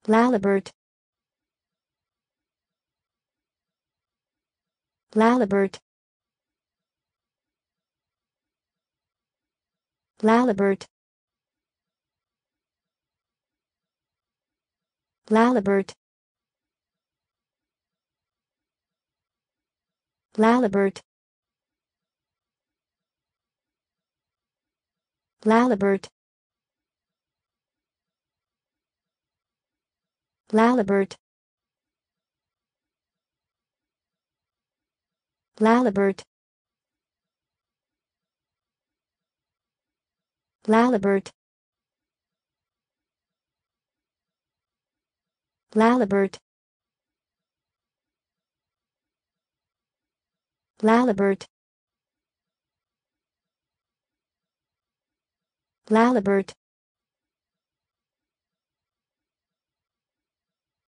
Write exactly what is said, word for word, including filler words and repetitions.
Laliberte. Laliberte. Laliberte. Laliberte. Laliberte. Laliberte. Laliberte. Laliberte. Laliberte. Laliberte. Laliberte. Laliberte.